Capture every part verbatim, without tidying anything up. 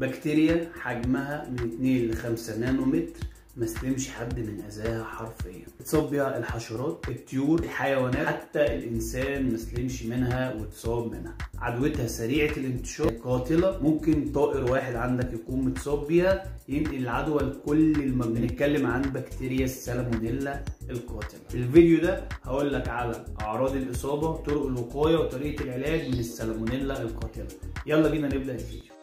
بكتيريا حجمها من اتنين لخمسة نانومتر، ما سلمش حد من اذاها حرفيا. اتصاب بيها الحشرات، الطيور، الحيوانات، حتى الانسان ما سلمش منها واتصاب منها. عدوتها سريعه الانتشار، قاتله، ممكن طائر واحد عندك يكون متصاب بيها ينقل العدوى لكل المجموعه. بنتكلم عن بكتيريا السالمونيلا القاتله. في الفيديو ده هقول لك على اعراض الاصابه، طرق الوقايه، وطريقه العلاج من السالمونيلا القاتله. يلا بينا نبدا الفيديو.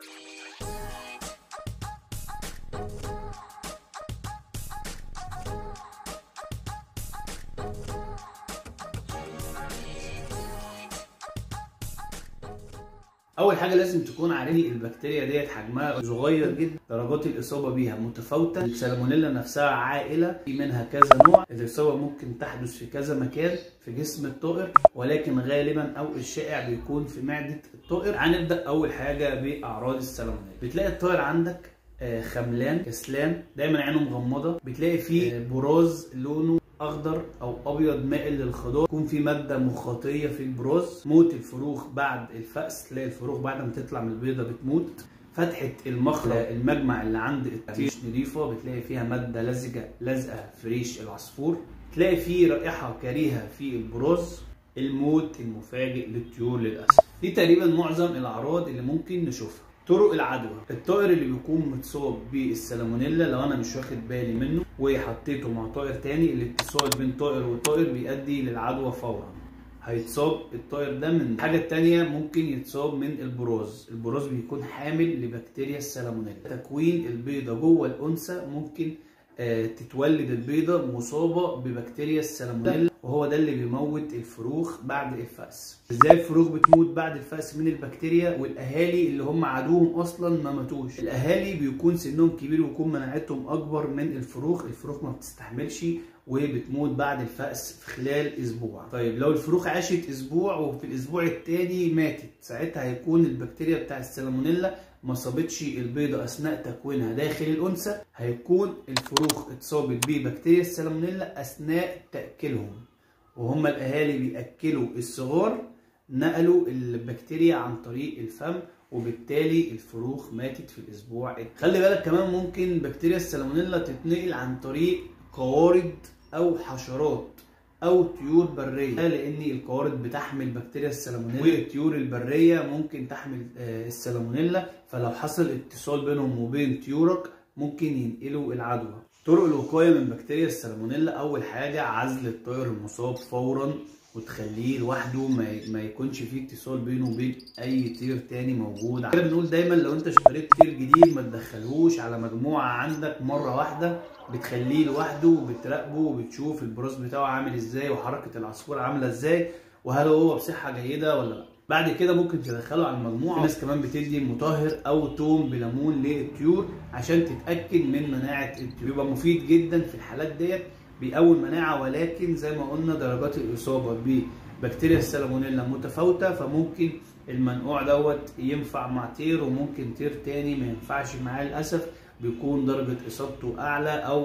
اول حاجه لازم تكون عارف البكتيريا ديت حجمها صغير جدا، درجات الاصابه بيها متفاوته. السالمونيلا نفسها عائله، في منها كذا نوع. الاصابه ممكن تحدث في كذا مكان في جسم الطائر، ولكن غالبا او الشائع بيكون في معده الطائر. هنبدا اول حاجه باعراض السالمونيلا. بتلاقي الطائر عندك خملان، كسلان، دايما عينه مغمضه، بتلاقي فيه براز لونه اخضر او ابيض مائل للخضار، يكون في ماده مخاطيه في البراز. موت الفروخ بعد الفأس، تلاقي الفروخ بعد ما تطلع من البيضه بتموت. فتحه المخرج، المجمع اللي عند الطير مش نظيفه، بتلاقي فيها ماده لزجه لازقه في ريش العصفور. تلاقي فيه رائحه كريهه في البراز. الموت المفاجئ للطيور للاسف. دي تقريبا معظم الاعراض اللي ممكن نشوفها. طرق العدوى، الطائر اللي بيكون متصاب بالسالمونيلا لو انا مش واخد بالي منه وحطيته مع طائر تاني، الاتصال بين طائر وطائر بيؤدي للعدوى فورا. هيتصاب الطائر ده من الحاجه التانيه. ممكن يتصاب من البراز، البراز بيكون حامل لبكتيريا السالمونيلا. تكوين البيضه جوه الانثى، ممكن آه تتولد البيضه مصابه ببكتيريا السالمونيلا، وهو ده اللي بيموت الفروخ بعد الفأس. ازاي الفروخ بتموت بعد الفأس من البكتيريا والاهالي اللي هم عدوهم اصلا ما ماتوش؟ الاهالي بيكون سنهم كبير ويكون مناعتهم اكبر من الفروخ، الفروخ ما بتستحملش وبتموت بعد الفأس في خلال اسبوع. طيب لو الفروخ عاشت اسبوع وفي الاسبوع التاني ماتت، ساعتها هيكون البكتيريا بتاع السالمونيلا ما صابتش البيضه اثناء تكوينها داخل الانثى، هيكون الفروخ اتصابت ببكتيريا السالمونيلا اثناء تاكلهم، وهم الاهالي بياكلوا الصغار نقلوا البكتيريا عن طريق الفم، وبالتالي الفروخ ماتت في الاسبوع. خلي بالك كمان ممكن بكتيريا السالمونيلا تتنقل عن طريق قوارض او حشرات او طيور بريه، لان القوارض بتحمل بكتيريا السالمونيلا والطيور البريه ممكن تحمل السالمونيلا، فلو حصل اتصال بينهم وبين طيورك ممكن ينقلوا العدوى. طرق الوقايه من بكتيريا السالمونيلا، اول حاجه عزل الطائر المصاب فورا وتخليه لوحده، ما يكونش فيه اتصال بينه وبين اي طير تاني موجود. كده بنقول دايما لو انت اشتريت طير جديد ما تدخلهوش على مجموعه عندك مره واحده، بتخليه لوحده وبتراقبه وبتشوف البراز بتاعه عامل ازاي وحركه العصفور عامله ازاي وهل هو بصحه جيده ولا لا. بعد كده ممكن تدخله على المجموعه. في ناس كمان بتدي مطهر او توم بليمون للطيور عشان تتاكد من مناعه الطيور، بيبقى مفيد جدا في الحالات ديت، بيقوي المناعه. ولكن زي ما قلنا درجات الاصابه ببكتيريا السالمونيلا متفاوته، فممكن المنقوع دوت ينفع مع طير وممكن طير تاني ما ينفعش معاه للاسف، بيكون درجه اصابته اعلى او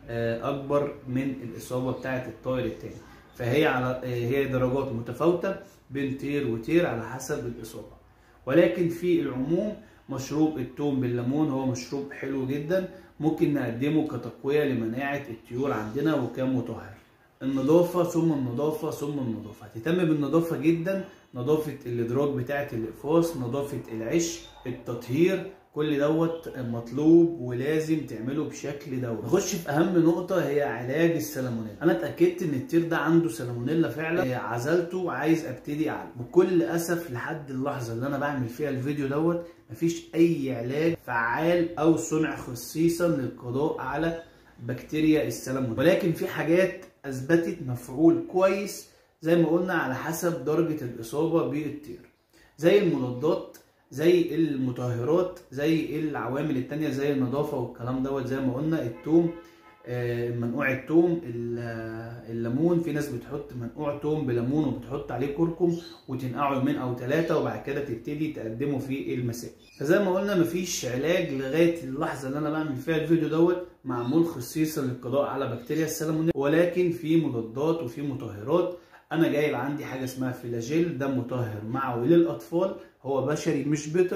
اكبر من الاصابه بتاعه الطائر التاني. فهي على هي درجات متفاوته بين طير وطير على حسب الاصابه. ولكن في العموم مشروب التوم بالليمون هو مشروب حلو جدا، ممكن نقدمه كتقويه لمناعه الطيور عندنا وكمطهر. النظافه ثم النظافه ثم النظافه، هتهتم بالنظافه جدا، نظافه الادراج بتاعه الاقفاص، نظافه العش، التطهير، كل دوت مطلوب ولازم تعمله بشكل دوري. نخش في اهم نقطه هي علاج السالمونيلا. انا اتاكدت ان الطير ده عنده سالمونيلا فعلا، عزلته، عايز ابتدي اعالجه. بكل اسف لحد اللحظه اللي انا بعمل فيها الفيديو دوت مفيش اي علاج فعال او صنع خصيصا للقضاء على بكتيريا السالمونيلا، ولكن في حاجات اثبتت مفعول كويس زي ما قلنا على حسب درجه الاصابه بالطير، زي المضادات، زي المطهرات، زي العوامل التانية زي النظافة والكلام دوت. زي ما قلنا التوم، منقوع التوم، الليمون، في ناس بتحط منقوع توم بليمون وبتحط عليه كركم وتنقعه يومين او ثلاثة وبعد كده تبتدي تقدمه في المساء. فزي ما قلنا مفيش علاج لغاية اللحظة اللي انا بعمل فيها الفيديو دوت معمول خصيصا للقضاء على بكتيريا السالمونيلا، ولكن في مضادات وفي مطهرات. انا جايب عندي حاجة اسمها فلاجيل، ده مطهر معوي للاطفال، هو بشري مش بيطري،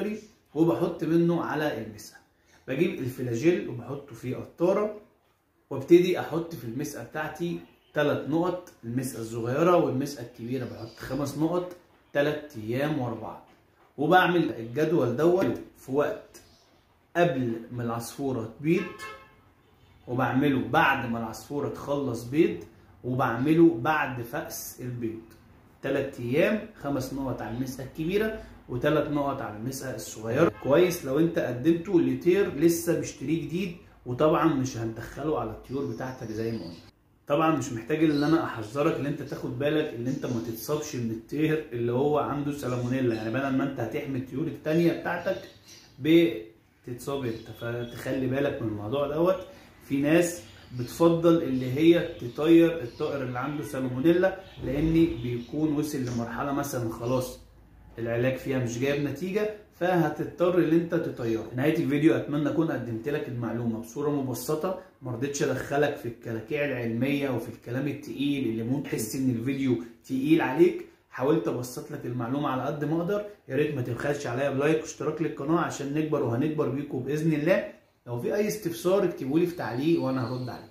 وبحط منه على المسقه. بجيب الفلاجيل وبحطه في قطاره وابتدي احط في المسقه بتاعتي ثلاث نقط، المسقه الصغيره والمسقه الكبيره بحط خمس نقط ثلاث ايام ورا بعض. وبعمل الجدول دوت في وقت قبل ما العصفوره تبيض، وبعمله بعد ما العصفوره تخلص بيض، وبعمله بعد فأس البيض. ثلاث ايام خمس نقط على المسقه الكبيره وثلاث نقط على المسقه الصغيره. كويس لو انت قدمته لطير لسه مشتريه جديد، وطبعا مش هندخله على الطيور بتاعتك زي ما قلنا. طبعا مش محتاج ان انا احذرك ان انت تاخد بالك ان انت ما تتصابش من الطير اللي هو عنده سالمونيلا، يعني بدل ما انت هتحمي الطيور الثانيه بتاعتك بتتصاب انت، فتخلي بالك من الموضوع دوت. في ناس بتفضل اللي هي تطير الطائر اللي عنده سالمونيلا لان بيكون وصل لمرحله مثلا خلاص العلاج فيها مش جايب نتيجه، فهتضطر ان انت تطيره. في نهايه الفيديو اتمنى اكون قدمت لك المعلومه بصوره مبسطه، ما رضيتش ادخلك في الكلاكيع العلميه وفي الكلام التقيل اللي ممكن تحس ان الفيديو تقيل عليك. حاولت ابسط لك المعلومه على قد ما اقدر. يا ريت ما تبخلش عليا بلايك واشتراك للقناه عشان نكبر وهنكبر بيكم باذن الله. لو في اي استفسار اكتبوا لي في تعليق وانا هرد عليك.